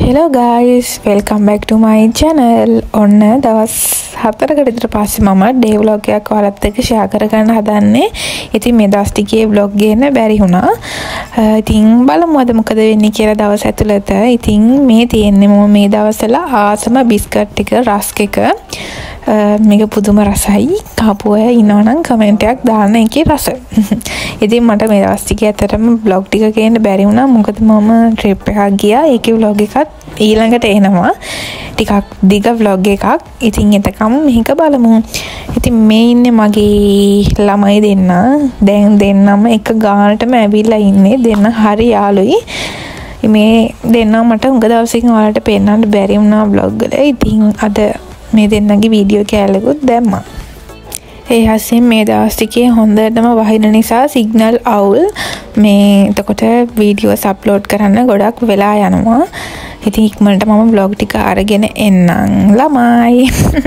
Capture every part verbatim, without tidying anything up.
Hello guys, welcome back to my channel. ඔන්න දවස් හතරකට විතර පස්සේ මම ඩේ vlog එකක් ඔයාලත් එක්ක share කරගන්න හදන්නේ. ඉතින් මේ දවස් ටිකේ vlog ගේන්න බැරි වුණා. ඉතින් බලමු අද මොකද වෙන්නේ කියලා දවස් ඇතුළත. ඉතින් මේ තියෙන්නේ මම මේ දවස්වල ආසම බිස්කට් ටික රස්ක් එක. මේක පුදුම රසයි. කාපු අය ඉන්නවනම් කමෙන්ට් එකක් දාන්න ඒකේ රස. ඉතින් මට මේ දවස් ටිකේ ඇත්තටම vlog ටික ගේන්න බැරි වුණා. මොකද මම trip එකක් ගියා. ඒකේ vlog එකත් ඊළඟට එනවා. ටිකක් දිග vlog එකක්. ඉතින් එතකම මේක බලමු. ඉතින් මේ ඉන්නේ මගේ ළමයි දෙන්න. දැන් දෙන්නම එක ගානටම ඇවිල්ලා ඉන්නේ. දෙන්න හරි යාළුයි. මේ දෙන්න මට උඟ දවසකින් ඔයාලට පෙන්නන්න බැරි වුණා vlog වල. ඉතින් අද මේ දෙන්නගේ වීඩියෝ කෑල්ලකුත් දැම්මා. ඒ හැසින් මේ දවස් ටිකේ හොඳටම වහින නිසා සිග්නල් අවුල්. මේ එතකොට වීඩියෝස් අප්ලෝඩ් කරන්න ගොඩක් වෙලා යනවා. ඉතින් ඉක්මනට මම vlog ටික අරගෙන එන්නම් ළමයි.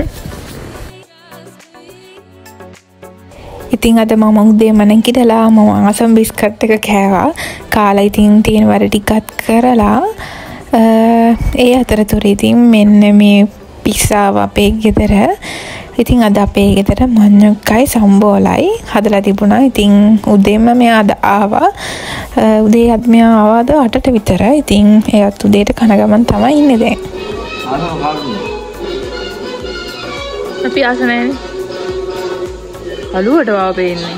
ඉතින් අද මම උදේම නැගිටලා මම ආසම බිස්කට් එක කෑවා. කාලා ඉතින් තියෙන වැඩ ටිකත් කරලා ඒ අතරතුර ඉතින් මෙන්න මේ පිස්සාව අපේ ගෙදර. ඉතින් අද අපේ ගෙදර මඤ්ඤොක්කයි සම්බෝලයි හදලා තිබුණා. ඉතින් උදේම මෙයා අද ආවා. උදේ අද මෙයා ආවාද අටට විතර. ඉතින් එයාත් උදේට කන ගමන් තමයි ඉන්නේ දැන්. අපි ආස නැනේ. අලුවට වාව පේන්නේ.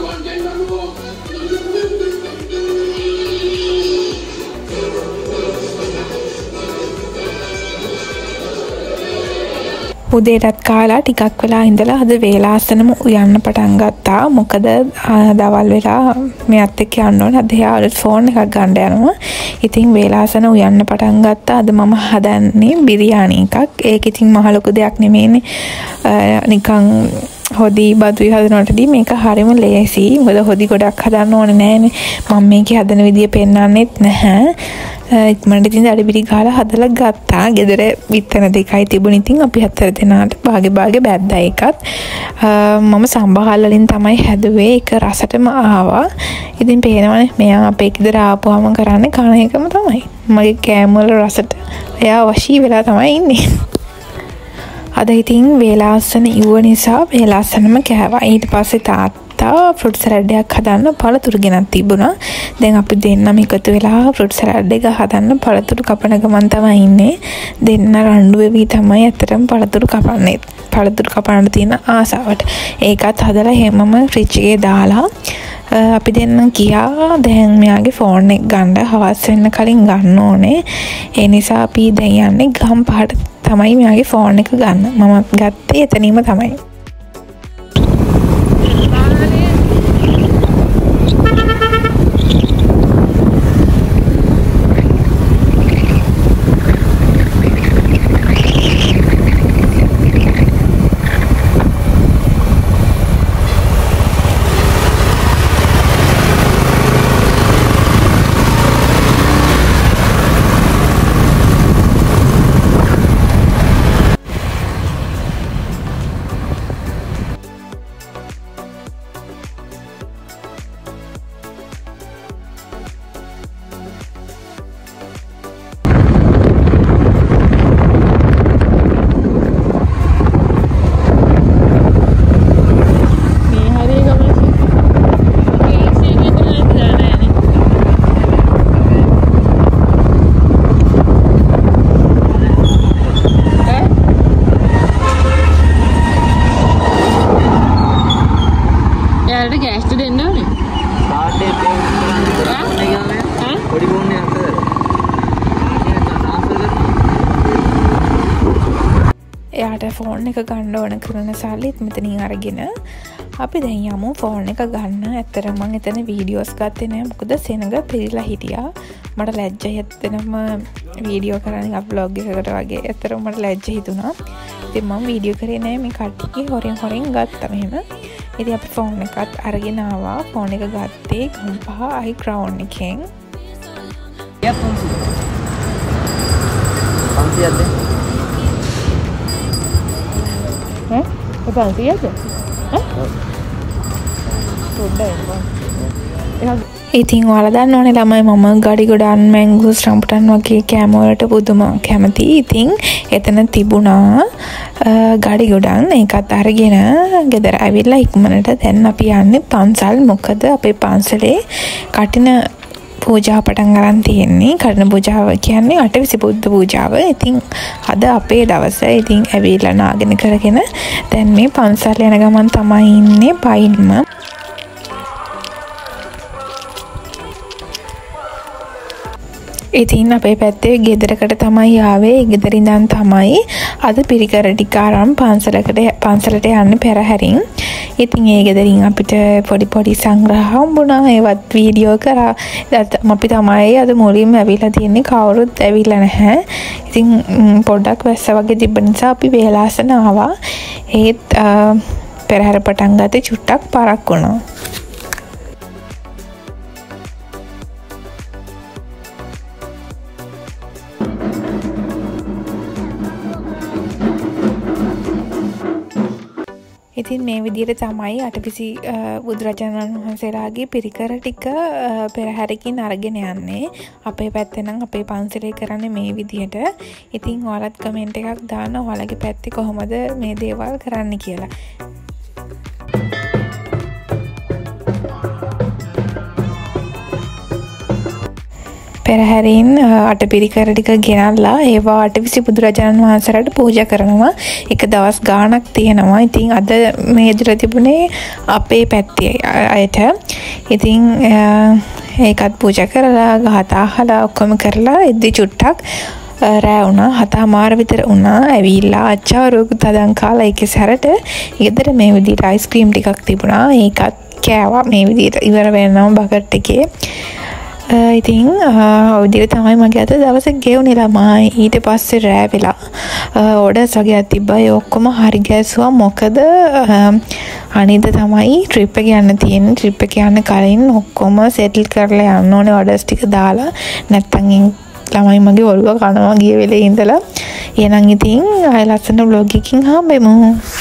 උදේටත් කාලා ටිකක් වෙලා ඉඳලා අද වේලාසනම උයන්න පටන් ගත්තා. මොකද දවල් වෙලා මෙයත් එක්ක යන්න ඕනේ. අද එයා ෆෝන් එකක් ගන්න යනවා. ඉතින් වේලාසන උයන්න පටන් ගත්තා. අද මම හදන්නේ බිරියානි එකක්. ඒක ඉතින් මහ ලොකු දෙයක් නෙමෙයිනේ. නිකන් හොදි බදුයි හදනකොටදී මේක හරියම ලේසි. මොකද හොදි ගොඩක් හදන්න ඕනේ නෑනේ. මම මේකේ හදන විදිය පෙන්නන්නෙත් නැහැ. ඉක්මනට ඉතින් අඩිබිරි ගාලා හදලා ගත්තා. ගෙදර විත්තන දෙකයි තිබුණ. ඉතින් අපි හතර දෙනාට භාගේ භාගේ බැද්දා එකත්. මම සම්බහල් වලින් තමයි හැදුවේ. ඒක රසටම ආවා. ඉතින් පේනවනේ මෙයා අපේ ගෙදර ආපුවම කරන්නේ කන එකම තමයි. මගේ කෑම වල රසට එයා වශී වෙලා තමයි ඉන්නේ. අද ඉතින් වේලාසන ඉව නිසා වේලාසනම කෑවා. ඊට පස්සේ තාත්තා ෆෘට් සලාඩ් එකක් හදන්න පළතුරු ගෙනත් තිබුණා. දැන් අපි දෙන්නම එකතු වෙලා ෆෘට් සලාඩ් එක හදන්න පළතුරු කපන ගමන් තමයි ඉන්නේ. දෙන්න රණ්ඩු වෙවි තමයි අතරම පළතුරු කපන්නේ. පළතුරු කපන්න තියෙන ආසාවට. ඒකත් හදලා හැමම ෆ්‍රිජ් එකේ දාලා අපි දෙන්න ගියා. දැන් මෙයාගේ ෆෝන් එක ගන්න හවස් වෙන්න කලින් ගන්න ඕනේ. ඒ නිසා අපි දැන් යන්නේ ගම්පහට තමයි මෙයාගේ ෆෝන් එක ගන්න. මම ගත්තේ එතනීම තමයි. එයාට ෆෝන් එක ගන්න ඕන කරන සල්ලිත් මෙතනින් අරගෙන අපි දැන් යමු ෆෝන් එක ගන්න. ඇත්තටම මම එතන වීඩියෝස් ගත්තේ නෑ. මොකද සෙනඟ පිරීලා හිටියා. මට ලැජ්ජයි ඇත්තටම වීඩියෝ කරන්න අප් vlog එකකට වගේ. ඇත්තටම මට ලැජ්ජ හිතුණා. ඉතින් මම වීඩියෝ කරේ නෑ. මේ කට්ටිය හොරෙන් හොරෙන් ගත්තා මෙහෙම. ඉතින් අපි ෆෝන් එකත් අරගෙන ආවා. ෆෝන් එක ගත්තේ ගම්පහ අයි ක්‍රවුන් එකෙන්. යක් පන්සිය. පන්සියද? ඈ? පන්සියද? ඈ? පොඩ්ඩයි. එහෙනම් ඉතින් ඔයාලා දන්නවනේ ළමයි මම ගඩිගොඩන් මැංගුස් රම්බුටන් වගේ කෑම වලට පුදුම කැමතියි. ඉතින් එතන තිබුණා ගඩිගොඩන් ඒකත් අරගෙන ගෙදර ඇවිල්ලා ඉක්මනට දැන් අපි යන්නේ පන්සල්. මොකද අපේ පන්සලේ කටින පූජා පටන් ගන්න තියෙන්නේ. කටින පූජාව කියන්නේ අටවිසි බුද්ධ පූජාව. ඉතින් අද අපේ දවස. ඉතින් ඇවිල්ලා නාගෙන කරගෙන දැන් මේ පන්සල් යන ගමන් තමයි ඉන්නේ පයින්ම. ඉතින් අපේ පැත්තේ ගෙදරකට තමයි ආවේ. ගෙදර ඉඳන් තමයි අද පිරිකර ටික අරන් පන්සලකට පන්සලට යන්න පෙරහැරින්. ඉතින් ඒ ගෙදරින් අපිට පොඩි පොඩි සංග්‍රහ හම්බුණා. ඒවත් වීඩියෝ කරා. අපි තමයි අද මුලින්ම ඇවිල්ලා තින්නේ. කවුරුත් ඇවිල්ලා නැහැ. ඉතින් පොඩ්ඩක් වැස්ස වගේ තිබ්බ නිසා අපි වේලාසන ආවා. ඒත් පෙරහැර පටන් ගත්තේ චුට්ටක් පරක් වුණා. ඉතින් මේ විදිහට තමයි අටවිසි බුදුරජාණන් වහන්සේලාගේ පිරිකර ටික පෙරහැරකින් අරගෙන යන්නේ. අපේ පැත්තේ නම් අපේ පන්සලේ කරන්නේ මේ විදිහට. ඉතින් ඔයාලත් කමෙන්ට් එකක් දාන්න ඔයාලගේ පැත්තේ කොහොමද මේ දේවල් කරන්න කියලා. පෙරහැරින් අටපිරිකර ටික ගෙනල්ලා ඒවා අටවිසි බුදුරජාණන් වහන්සේලාට පූජා කරනවා. එක දවස් ගාණක් තියෙනවා. ඉතින් අද මේ ඉදිරිය තිබුණේ අපේ පැත්තේ අයට. ඉතින් ඒකත් පූජා කරලා ගහත අහලා ඔක්කොම කරලා ඉද්දි චුට්ටක් රෑ වුණා. හතමාර විතර වුණා. ඇවිල්ලා අච්චාරුවක තදන් කාලා ඒකේ සැරට ගෙදර මේ විදිහට අයිස්ක්‍රීම් ටිකක් තිබුණා. ඒකත් කෑවා මේ විදිහට ඉවර වෙනවම බකට් එකේ. ඉතින් ඔය තමයි මගේ අද දවස ගෙවුනේ ළමයි. ඊට පස්සේ රෑ වෙලා ඕඩර්ස් වගේ තිබ්බා. ඒ ඔක්කොම හරි ගැසුවා. මොකද අනිද්දා තමයි ට්‍රිප් එක යන්න තියෙන්නේ. ට්‍රිප් එක යන්න කලින් ඔක්කොම සෙටල් කරලා යන්න ඕනේ ඕඩර්ස් ටික දාලා. නැත්තම් ළමයි මගේ ඔළුව කනවා ගිය වෙලේ ඉඳලා. එහෙනම් ඉතින් ආයෙ ලස්සන vlog එකකින් හම්බෙමු.